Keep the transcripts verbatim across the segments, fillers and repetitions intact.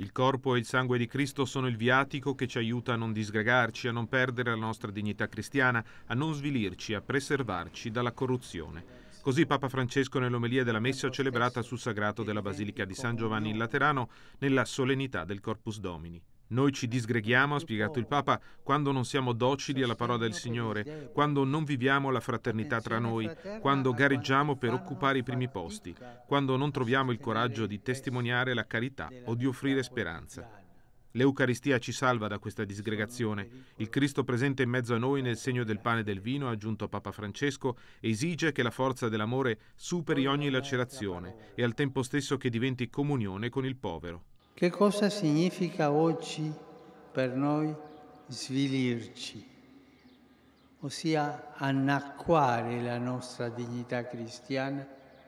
Il corpo e il sangue di Cristo sono il viatico che ci aiuta a non disgregarci, a non perdere la nostra dignità cristiana, a non svilirci, a preservarci dalla corruzione. Così Papa Francesco nell'omelia della messa celebrata sul sagrato della Basilica di San Giovanni in Laterano nella solennità del Corpus Domini. Noi ci disgreghiamo, ha spiegato il Papa, quando non siamo docili alla parola del Signore, quando non viviamo la fraternità tra noi, quando gareggiamo per occupare i primi posti, quando non troviamo il coraggio di testimoniare la carità o di offrire speranza. L'Eucaristia ci salva da questa disgregazione. Il Cristo presente in mezzo a noi nel segno del pane e del vino, ha aggiunto Papa Francesco, esige che la forza dell'amore superi ogni lacerazione e al tempo stesso che diventi comunione con il povero. Che cosa significa oggi per noi svilirci, ossia annacquare la nostra dignità cristiana?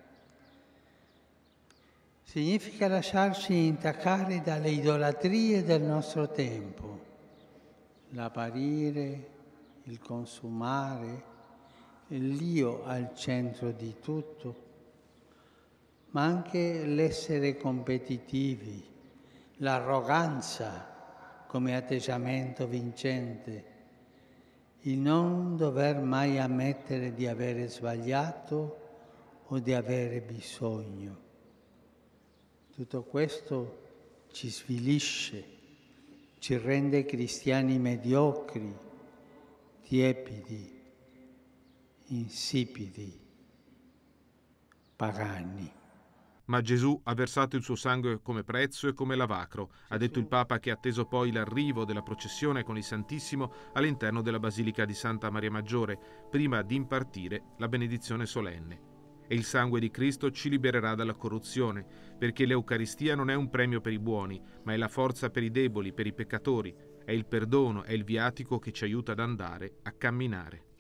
Significa lasciarci intaccare dalle idolatrie del nostro tempo, l'apparire, il consumare, l'io al centro di tutto, ma anche l'essere competitivi, l'arroganza come atteggiamento vincente, il non dover mai ammettere di avere sbagliato o di avere bisogno. Tutto questo ci svilisce, ci rende cristiani mediocri, tiepidi, insipidi, pagani. Ma Gesù ha versato il suo sangue come prezzo e come lavacro, ha detto il Papa, che ha atteso poi l'arrivo della processione con il Santissimo all'interno della Basilica di Santa Maria Maggiore, prima di impartire la benedizione solenne. E il sangue di Cristo ci libererà dalla corruzione, perché l'Eucaristia non è un premio per i buoni, ma è la forza per i deboli, per i peccatori, è il perdono, è il viatico che ci aiuta ad andare, a camminare.